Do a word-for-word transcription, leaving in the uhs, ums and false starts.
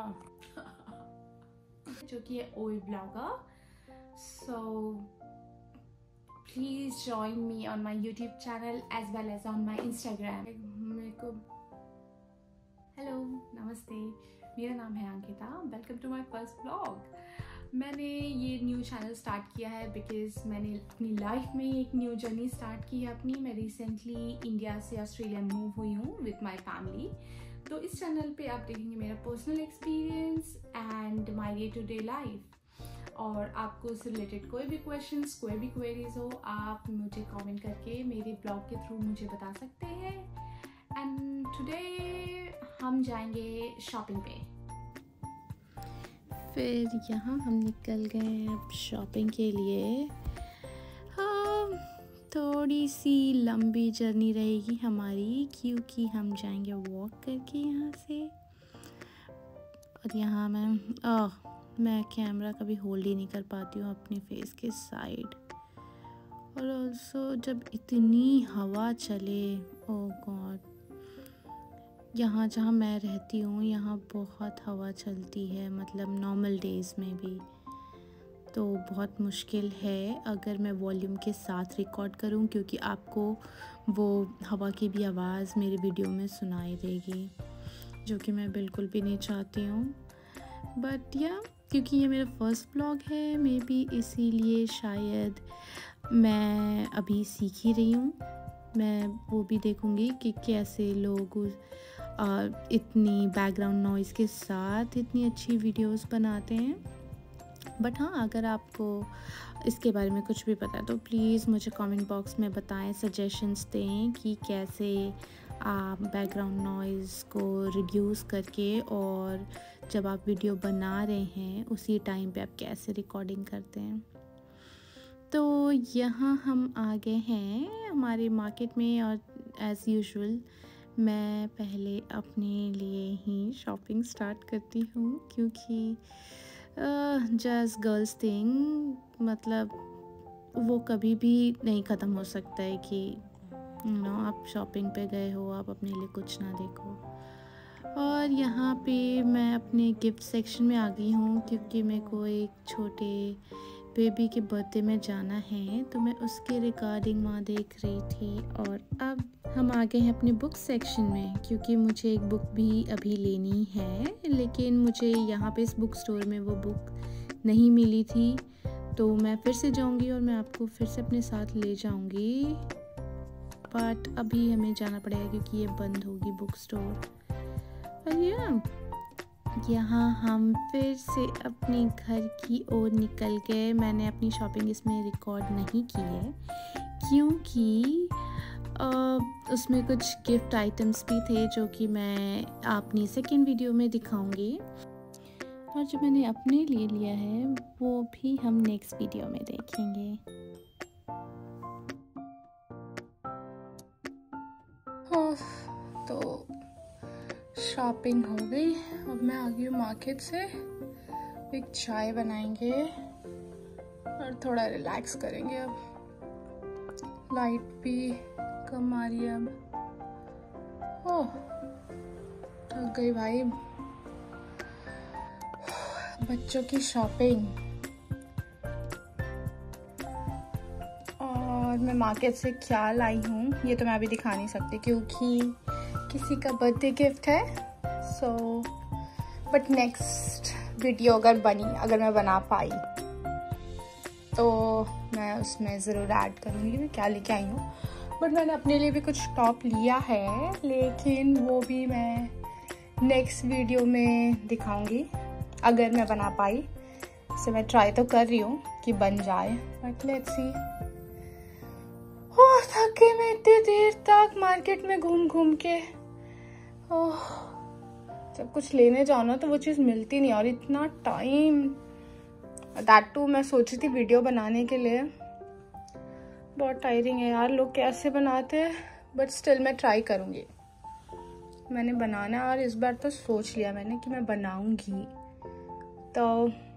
जो कि है ओए blogger. So please join me on my YouTube channel as well as on my Instagram. मेरे को हेलो नमस्ते, मेरा नाम है Ankita. Welcome to my first blog. मैंने ये न्यू चैनल स्टार्ट किया है बिकॉज मैंने अपनी लाइफ में एक न्यू जर्नी स्टार्ट की है अपनी। मैं रिसेंटली इंडिया से ऑस्ट्रेलिया मूव हुई हूँ विथ माई फैमिली। तो इस चैनल पे आप देखेंगे मेरा personal experience and my day to day life. और आपको उससे रिलेटेड कोई भी क्वेश्चंस, कोई भी क्वेरीज हो, आप मुझे कमेंट करके मेरे ब्लॉग के थ्रू मुझे बता सकते हैं। एंड टुडे हम जाएंगे शॉपिंग पे। फिर यहाँ हम निकल गए अब शॉपिंग के लिए। हाँ, थोड़ी सी लंबी जर्नी रहेगी हमारी क्योंकि हम जाएंगे वॉक करके यहाँ से। और यहाँ मैं आह मैं कैमरा कभी होल्ड ही नहीं कर पाती हूँ अपने फेस के साइड। और ऑल्सो जब इतनी हवा चले, ओह गॉड, यहाँ जहाँ मैं रहती हूँ यहाँ बहुत हवा चलती है, मतलब नॉर्मल डेज़ में भी। तो बहुत मुश्किल है अगर मैं वॉल्यूम के साथ रिकॉर्ड करूँ क्योंकि आपको वो हवा की भी आवाज़ मेरी वीडियो में सुनाई देगी, जो कि मैं बिल्कुल भी नहीं चाहती हूँ। बट या क्योंकि ये मेरा फर्स्ट ब्लॉग है, मे बी इसीलिए शायद मैं अभी सीख ही रही हूँ। मैं वो भी देखूँगी कि कैसे लोग आ, इतनी बैकग्राउंड नॉइज़ के साथ इतनी अच्छी वीडियोस बनाते हैं। बट हाँ, अगर आपको इसके बारे में कुछ भी पता है तो प्लीज़ मुझे कमेंट बॉक्स में बताएं, सजेशंस दें कि कैसे आप बैकग्राउंड नॉइज़ को रिड्यूस करके और जब आप वीडियो बना रहे हैं उसी टाइम पे आप कैसे रिकॉर्डिंग करते हैं। तो यहाँ हम आ गए हैं हमारे मार्केट में और एज़ यूजुअल मैं पहले अपने लिए ही शॉपिंग स्टार्ट करती हूँ क्योंकि जस्ट गर्ल्स थिंग, मतलब वो कभी भी नहीं ख़त्म हो सकता है कि यू नो आप शॉपिंग पे गए हो, आप अपने लिए कुछ ना देखो। और यहाँ पे मैं अपने गिफ्ट सेक्शन में आ गई हूँ क्योंकि मेरे को एक छोटे बेबी के बर्थडे में जाना है, तो मैं उसके रिगार्डिंग वहाँ देख रही थी। और अब हम आ गए हैं अपने बुक सेक्शन में क्योंकि मुझे एक बुक भी अभी लेनी है, लेकिन मुझे यहाँ पे इस बुक स्टोर में वो बुक नहीं मिली थी। तो मैं फिर से जाऊँगी और मैं आपको फिर से अपने साथ ले जाऊँगी, बट अभी हमें जाना पड़ेगा क्योंकि ये बंद होगी बुक स्टोर। और या यहाँ हम फिर से अपने घर की ओर निकल गए। मैंने अपनी शॉपिंग इसमें रिकॉर्ड नहीं की है क्योंकि uh, उसमें कुछ गिफ्ट आइटम्स भी थे जो कि मैं अपनी सेकेंड वीडियो में दिखाऊंगी। और जो मैंने अपने लिए लिया है वो भी हम नेक्स्ट वीडियो में देखेंगे। तो शॉपिंग हो गई, अब मैं आ गई हूँ मार्केट से। एक चाय बनाएंगे और थोड़ा रिलैक्स करेंगे। अब लाइट भी कम आ रही है। अब ओह थक गई भाई। बच्चों की शॉपिंग, और मैं मार्केट से क्या लाई हूँ ये तो मैं अभी दिखा नहीं सकती क्योंकि किसी का बर्थडे गिफ्ट है। सो बट नेक्स्ट वीडियो अगर बनी, अगर मैं बना पाई तो मैं उसमें ज़रूर ऐड करूँगी मैं क्या लेके आई हूँ। बट मैंने अपने लिए भी कुछ टॉप लिया है, लेकिन वो भी मैं नेक्स्ट वीडियो में दिखाऊँगी अगर मैं बना पाई। सो मैं ट्राई तो कर रही हूँ कि बन जाए, बट लेट्स सी। ओह थक गई मैं इतनी देर तक मार्केट में घूम घूम के। ओह जब कुछ लेने जाओ ना तो वो चीज़ मिलती नहीं, और इतना टाइम, दैट टू मैं सोची थी वीडियो बनाने के लिए। बहुत टायरिंग है यार, लोग कैसे बनाते हैं, बट स्टिल मैं ट्राई करूँगी। मैंने बनाना और इस बार तो सोच लिया मैंने कि मैं बनाऊँगी। तो